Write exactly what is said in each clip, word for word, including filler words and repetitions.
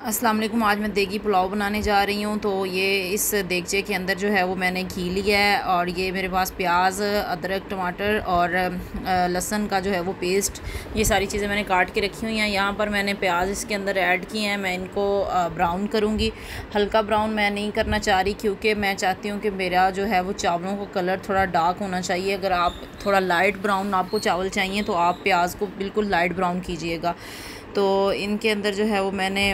अस्सलाम वालेकुम। आज मैं देगी पुलाव बनाने जा रही हूँ। तो ये इस देगचे के अंदर जो है वो मैंने घी लिया है और ये मेरे पास प्याज, अदरक, टमाटर और लहसुन का जो है वो पेस्ट, ये सारी चीज़ें मैंने काट के रखी हुई हैं। यहाँ पर मैंने प्याज इसके अंदर ऐड किए हैं। मैं इनको ब्राउन करूँगी। हल्का ब्राउन मैं नहीं करना चाह रही क्योंकि मैं चाहती हूँ कि मेरा जो है वो चावलों का कलर थोड़ा डार्क होना चाहिए। अगर आप थोड़ा लाइट ब्राउन आपको चावल चाहिए तो आप प्याज को बिल्कुल लाइट ब्राउन कीजिएगा। तो इनके अंदर जो है वो मैंने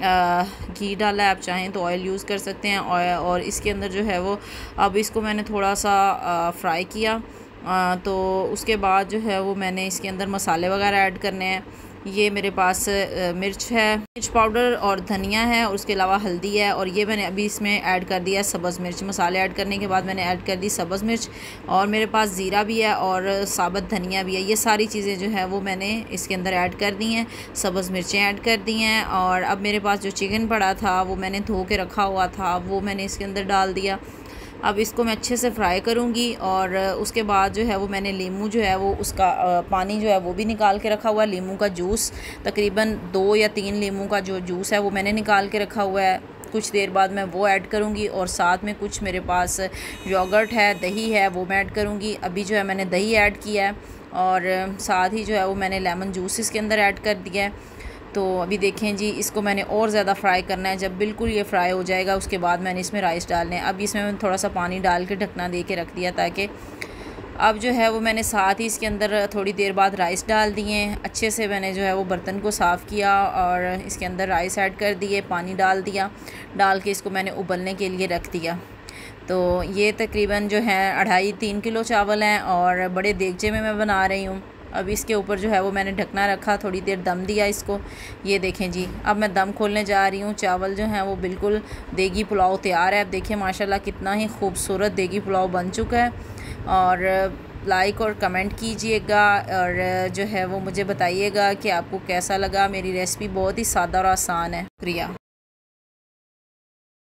घी डाला है। आप चाहें तो ऑयल यूज़ कर सकते हैं। और इसके अंदर जो है वो अब इसको मैंने थोड़ा सा फ्राई किया। आ, तो उसके बाद जो है वो मैंने इसके अंदर मसाले वगैरह ऐड करने हैं। ये मेरे पास मिर्च है, मिर्च पाउडर और धनिया है और उसके अलावा हल्दी है। और ये मैंने अभी इसमें ऐड कर दिया है सब्ज़ मिर्च। मसाले ऐड करने के बाद मैंने ऐड कर दी सब्ज़ मिर्च और मेरे पास ज़ीरा भी है और साबुत धनिया भी है। ये सारी चीज़ें जो है वो मैंने इसके अंदर ऐड कर दी हैं। सब्ज़ मिर्चें ऐड कर दी हैं और अब मेरे पास जो चिकन पड़ा था वो मैंने धो के रखा हुआ था, वो मैंने इसके अंदर डाल दिया। अब इसको मैं अच्छे से फ्राई करूँगी और उसके बाद जो है वो मैंने लीमू जो है वो उसका पानी जो है वो भी निकाल के रखा हुआ है। लीमू का जूस तकरीबन दो या तीन लीमू का जो जूस है वो मैंने निकाल के रखा हुआ है। कुछ देर बाद मैं वो ऐड करूँगी और साथ में कुछ मेरे पास योगर्ट है, दही है, वो मैं ऐड करूँगी। अभी जो है मैंने दही ऐड किया है और साथ ही जो है वो मैंने लेमन जूस इसके अंदर ऐड कर दिया है। तो अभी देखें जी, इसको मैंने और ज़्यादा फ्राई करना है। जब बिल्कुल ये फ्राई हो जाएगा उसके बाद मैंने इसमें राइस डालने हैं। अब इसमें मैंने थोड़ा सा पानी डाल के ढकना दे के रख दिया ताकि अब जो है वो मैंने साथ ही इसके अंदर थोड़ी देर बाद राइस डाल दिए। अच्छे से मैंने जो है वो बर्तन को साफ़ किया और इसके अंदर राइस ऐड कर दिए, पानी डाल दिया, डाल के इसको मैंने उबलने के लिए रख दिया। तो ये तकरीबन जो है अढ़ाई तीन किलो चावल हैं और बड़े देगचे में मैं बना रही हूँ। अब इसके ऊपर जो है वो मैंने ढकना रखा, थोड़ी देर दम दिया इसको। ये देखें जी, अब मैं दम खोलने जा रही हूँ। चावल जो हैं वो बिल्कुल देगी पुलाव तैयार है। अब देखिए माशाल्लाह कितना ही खूबसूरत देगी पुलाव बन चुका है। और लाइक और कमेंट कीजिएगा और जो है वो मुझे बताइएगा कि आपको कैसा लगा। मेरी रेसिपी बहुत ही सादा और आसान है। शुक्रिया।